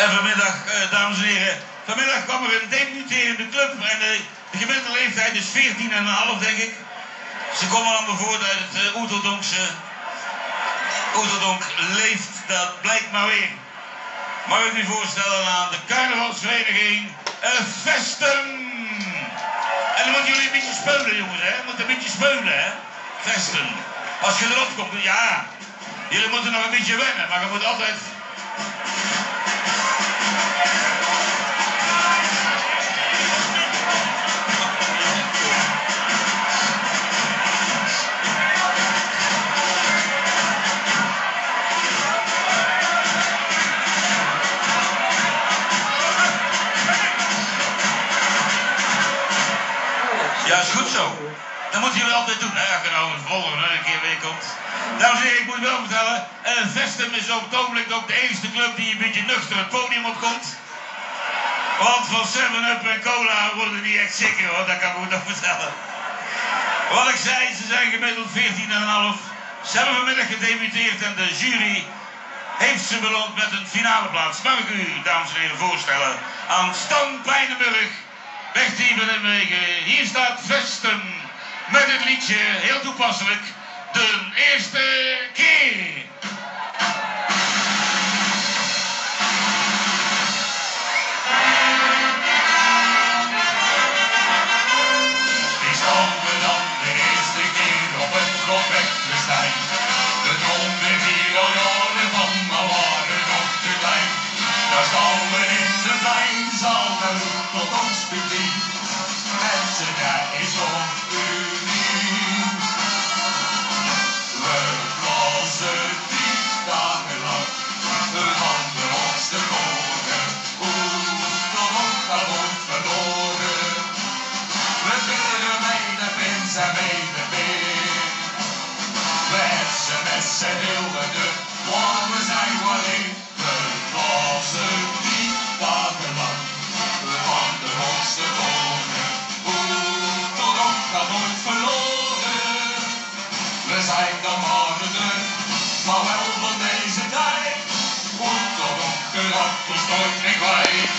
En vanmiddag, dames en heren, vanmiddag kwam er een debuterende club en de gemiddelde leeftijd is 14,5 denk ik. Ze komen allemaal voort uit het Oeteldonkse. Oeteldonk leeft, dat blijkt maar weer. Mag ik u voorstellen aan de carnavalsvereniging Vesten. En dan moeten jullie een beetje speulen jongens, hè. Moeten een beetje speulen, hè. Vesten. Als je erop komt, ja. Jullie moeten nog een beetje wennen, maar je moet altijd... Ja, is goed zo. Dat moeten jullie altijd doen, hè, als je nou een volgende een keer weer komt. Dames en heren, ik moet wel vertellen, Vestem is op het ogenblik ook de enige club die een beetje nuchter het podium opkomt. Want van 7-Up en cola worden die echt zeker hoor, dat kan ik ook nog vertellen. Wat ik zei, ze zijn gemiddeld 14,5. Ze hebben vanmiddag gedebuteerd en de jury heeft ze beloond met een finale plaats. Mag ik u, dames en heren, voorstellen aan Stan Pijnenburg, weg 10 van Nijmegen. Hier staat Vesten met het liedje, heel toepasselijk, de eerste keer. Die stonden dan de eerste keer op het Trofetfestijn. De droomden hier al jaren van, maar waren nog te klein. Daar staan we in de pleinzaal, daar roept tot ons publiek. Mensen, dat is toch uniek. We blazen 3 dagen lang, we handen ons de koren. Oetelonk gaat nooit verloren. We twitteren mee de prins en mee de peer. We sms'en heel de waar we zijn wanneer. We blazen 3 dagen lang, we handen ons de koren. Oetelonk gaat nooit verloren. We zijn de mannen, maar wel van deze tijd. Oetelonk geraakt ons nooit meer kwijt.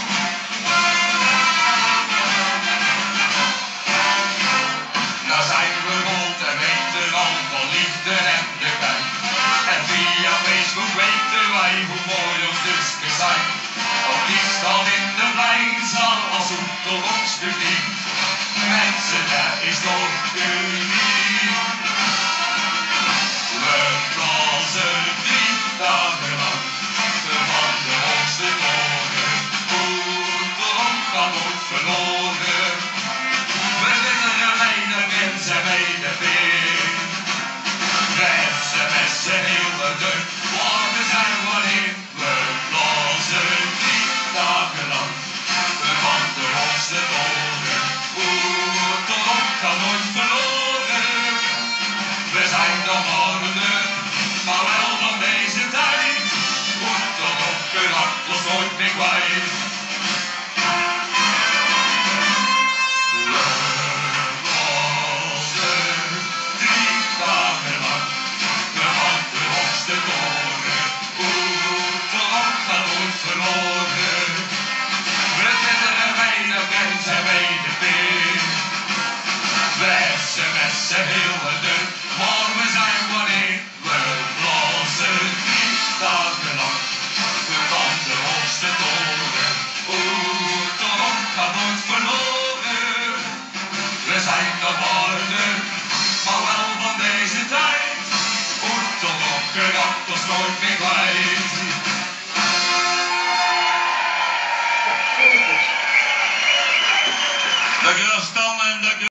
Nou zijn we rond en weten al van liefde en de tijd. En via Facebook weten wij hoe mooi ons discus zijn. Ook die staan in de pleinzaal als Oetelonks publiek. Mensen, dat is toch uniek. We blazen 3 dagen lang, we handen ons de koren. Oetelonk gaat nooit verloren. We twitteren mee de prins en mee de peer. We sms'en heel de waar we zijn wanneer. We blazen 3 dagen lang, we handen ons de koren. Oetelonk gaat nooit verloren. We zijn de mannen, maar wel van deze tijd. Oetelonk geraakt ons nooit meer kwijt. Sms'en heel de waar we zijn wanneer. We blazen 3 dagen lang, we handen ons de toren. Oetelonk gaat nooit verloren. We zijn de mannen, maar wel van deze tijd. Oetelonk geraakt ons nooit meer kwijt. Dankjewel.